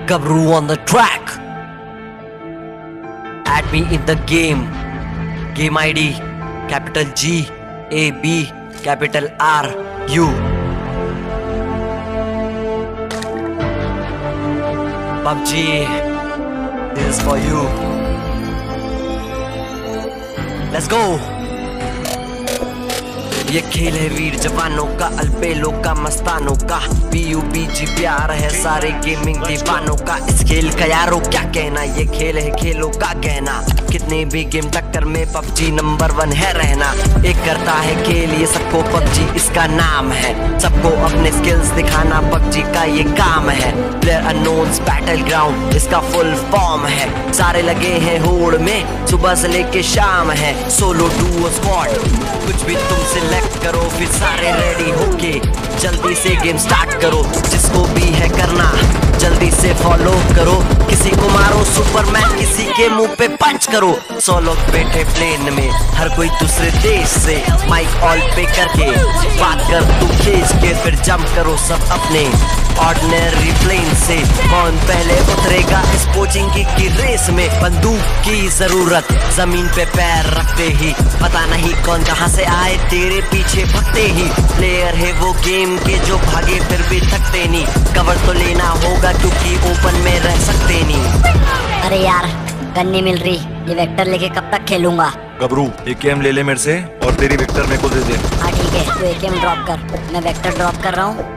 Gabru on the track. Add me in the game. Game ID capital G A B capital R U. PUBG, this is for you. Let's go. ये खेल है वीर जवानों का, अलबेलों का, मस्तानों का। PUBG प्यार है सारे गेमिंग दीवानों का। इस खेल का यारो क्या कहना, ये खेल है खेलों का कहना। कितने भी गेम टक्कर में PUBG नंबर 1 है रहना। एक करता है खेल ये सबको, PUBG इसका नाम है। सबको अपने स्किल्स दिखाना PUBG का ये काम है। प्लेयर अननोन्स बैटल ग्राउंड इसका फुल फॉर्म है। सारे लगे हैं होड़ में, सुबह से लेके शाम है। सोलो डुओ स्क्वाड कुछ भी तुम सिलेक्ट करो, फिर सारे रेडी होके जल्दी से गेम स्टार्ट करो। जिसको भी है करना जल्दी से फॉलो करो। किसी को मारो सुपरमैन, किसी के मुंह पे पंच करो। 100 लोग बैठे प्लेन में, हर कोई दूसरे देश से। माइक ऑल पे करके बात कर तू खींच के, फिर जंप करो सब अपने ऑर्डिनरी प्लेन से। कौन पहले उतरेगा इस कोचिंग की रेस में। बंदूक की जरूरत जमीन पे पैर रखते ही, पता नहीं कौन कहां से आए तेरे पीछे भगते ही। प्लेयर है वो गेम के जो भागे फिर भी थकते नहीं। कवर तो लेना होगा क्योंकि ओपन में रह सकते नहीं। अरे यार गन नहीं मिल रही, ये वेक्टर लेके कब तक खेलूंगा। गबरू एक एम ले ले मेरे से और तेरी वेक्टर मेरे को दे दे। हाँ ठीक है, तू एक एम ड्रॉप कर, मैं वेक्टर ड्रॉप कर रहा हूँ।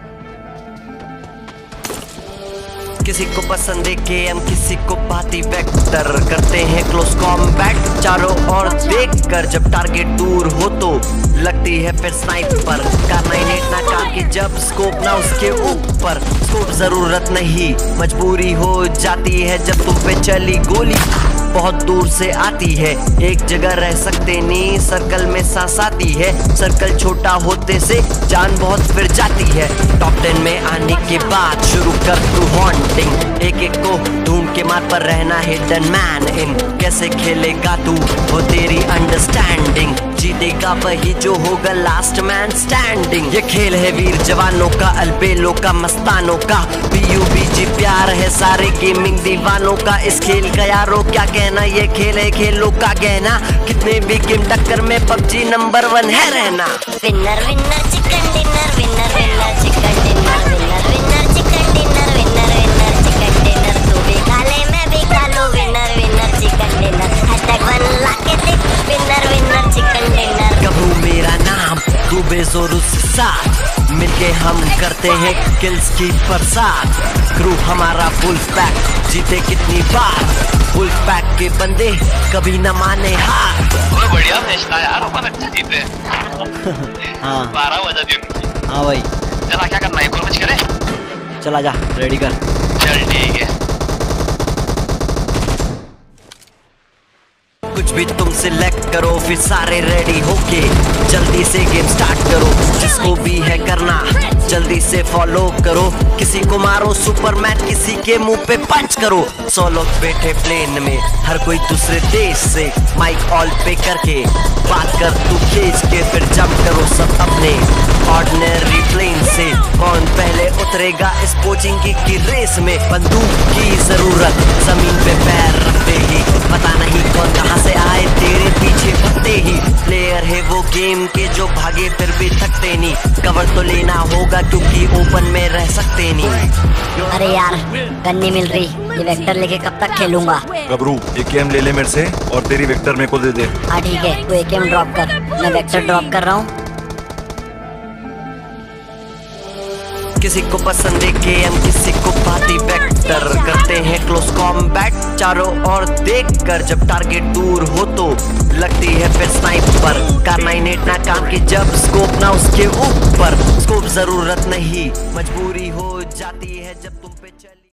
किसी को पसंद है गेम, किसी को पाती वेक्टर। करते हैं क्लोज कॉम्बैट चारों ओर देखकर। जब टारगेट दूर हो तो लगती है फिर स्नाइपर। Kar98 ना काम की जब स्कोप ना उसके ऊपर। स्कोप जरूरत नहीं मजबूरी हो जाती है जब तुम पे चली गोली बहुत दूर से आती है। एक जगह रह सकते नहीं, सर्कल में सांस आती है। सर्कल छोटा होते से जान बहुत फिर जाती है। टॉप 10 में आने के बाद शुरू कर तू हॉन्टिंग। एक एक को ढूंढ के मार पर रहना हिडन मैन इन। कैसे खेलेगा तू वो तेरी अंडरस्टैंडिंग। जीतेगा वही जो होगा लास्ट मैन स्टैंडिंग। ये खेल है वीर जवानों का, अलबेलों का, मस्तानों का। PUBG प्यार है सारे गेमिंग दीवानों का। इस खेल का यारो क्या कहना, ये खेल है खेलों का कहना। कितने भी गेम टक्कर में PUBG नंबर 1 है रहना। Winner winner chicken dinner, winner winner chicken dinner, winner winner chicken dinner, winner winner chicken dinner. तू भी खा ले मैं भी खा लूं, विनर विनर चिकन डिनर। #1 ला के देख, विनर विनर चिकन डिनर। गबरू मेरा नाम, तू बेजोर उससे साथ। मिलके हम करते हैं किल्स की बरसात। क्रू हमारा फुल पैक, जीते कितनी बार। फुल पैक के बंदे कभी न माने हार। बढ़िया मैच था यार, अपन अच्छा जीते। हाँ 12 बजा दिए। हाँ भाई चला क्या करना है, एक और मैच करें। चला जा, रेडी कर। चल ठीक है। कुछ भी तुम सिलेक्ट करो, फिर सारे रेडी होके जल्दी से गेम स्टार्ट करो। जिसको भी है करना जल्दी से फॉलो करो। किसी को मारो सुपरमैन, किसी के मुंह पे पंच करो। 100 लोग बैठे प्लेन में, हर कोई दूसरे देश से। माइक ऑल पे करके बात कर तू खींच के, फिर जंप करो सब अपने ऑर्डिनरी प्लेन से। कौन पहले उतरेगा इस कोचिंग की रेस में। बंदूक की जरूरत जमीन पे पैर रखते ही, पता नहीं कौन कहां से आए तेरे पीछे भगते ही। प्लेयर है वो गेम के जो भागे फिर भी थकते नहीं। कवर तो लेना होगा क्योंकि ओपन में रह सकते नहीं। अरे यार गन नहीं मिल रही, ये वेक्टर लेके कब तक खेलूंगा। गबरू एक एम ले ले मेरे से और तेरी वेक्टर मेरे को दे दे। हाँ ठीक है, तू एक एम ड्रॉप कर, मैं वेक्टर ड्रॉप कर रहा हूँ। किसी को पसंद है गेम, किसी को पाती वेक्टर। करते हैं क्लोज कॉम्बैट चारों ओर देखकर। जब टारगेट दूर हो तो लगती है फिर स्नाइपर। Kar98 ना काम की जब स्कोप ना उसके ऊपर। स्कोप जरूरत नहीं मजबूरी हो जाती है जब तुम पे चली